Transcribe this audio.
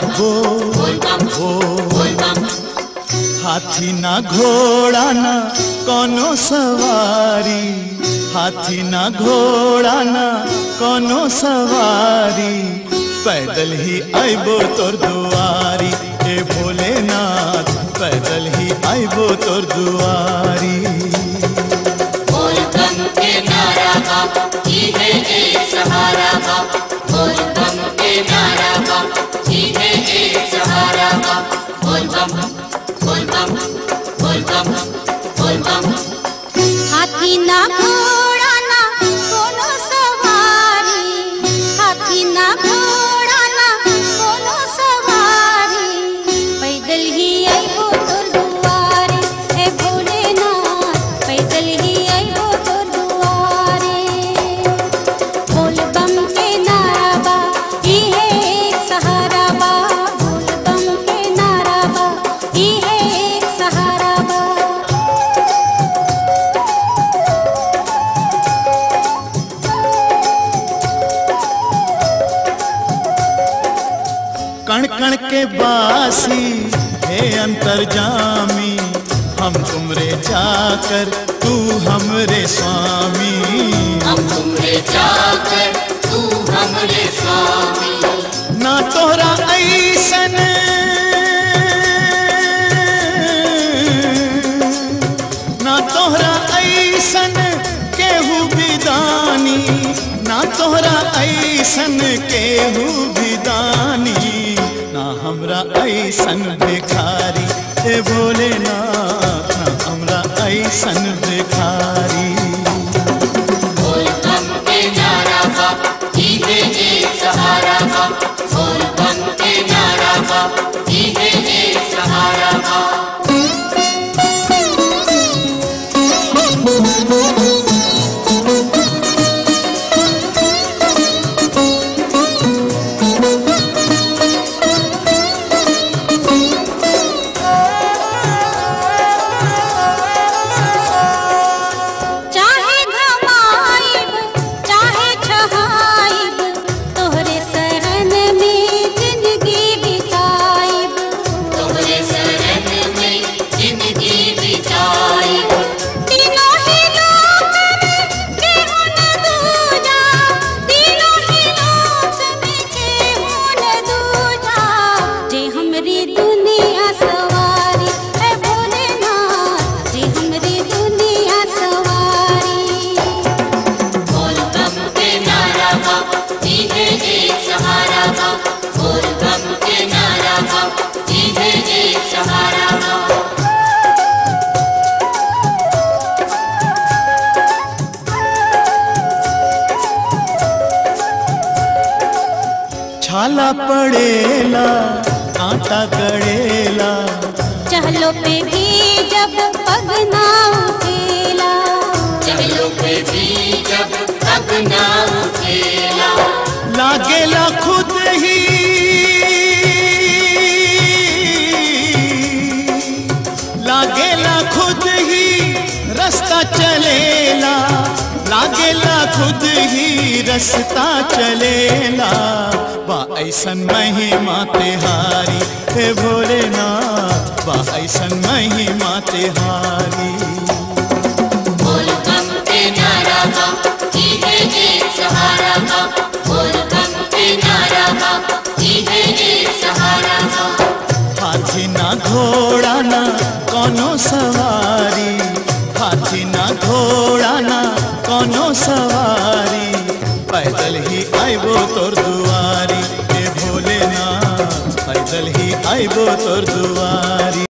हाथी ना घोड़ा ना कोनो सवारी, हाथी ना घोड़ा ना कोनो सवारी, पैदल ही आइबो तोर दुआरी। ए भोलेनाथ पैदल ही आइबो तोर दुआरी। बोल बम के नारा बा, ई है एक सहारा बा। बोल बम के नारा बा, ई है एक सहारा बा। बोल बम, बोल बम, बोल बम, बोल बम। हाथी ना घोड़ा ना कोनो सवारी, हाथी ना घोड़ा ना कोनो सवारी, पैदल ही आइबो तोर दुआरी। हे भोलेनाथ पैदल ही आइबो तोर दुआरी। बोल बम के नारा बा, ई है एक सहारा बा। बोल बम के नारा बा, ई है एक सहारा बा। कण कण के बासी हे अंतर्जामी, हम तुमरे जाकर तू हमरे स्वामी। हम तुमरे जाकर तू हमरे स्वामी। ना तोहरा ऐसन ना तोहरा ऐसन केहू बिदानी, ना तोहरा ऐसन केहू बिदानी, ना हमरा ऐसन भिखारी। हे भोलेनाथ ना हमरा ऐसन भिखारी। बोल बम के नारा बा, ई है एक सहारा बा। बोल बम के नारा बा, ई है एक सहारा बा। चाहे घमाइब चाहे छहाइब, तोहरे शरण में जिंदगी बिताइब। तोहरे शरण में जिंदगी बिताइब। तीनों ही लोक में केहू न दूजा, तीनों ही लोक में केहू न दूजा, जे हमरी दुनिया सवारी। है भोलेनाथ जे हमरी दुनिया सवारी। बोल बम के नारा बा, ई है एक सहारा बा। बोल बम के नारा बा, ई है एक सहारा बा। छाला पड़ेला कांटा गड़ेला, चहलो पे भी जब पग ना उठेला, चहलो पे भी जब पग ना उठेला। लागेला खुद ही लागेला खुद ही रास्ता चलेला, लागेला खुद ही रास्ता चलेला। बा ऐसन महिमा तेहारी। हे भोलेनाथ बा ऐसन महिमा तेहारी। बोल बम के नारा बा, ई है एक सहारा बा। बोल बम के नारा बा, ई है एक सहारा बा। हाथी ना घोड़ा ना कोनो सवारी, हाथी ना घोड़ा ना कोनो सवारी, पैदल ही आइबो तोर दुआरी। हे भोलेनाथ पैदल ही आइबो तोर दुआरी।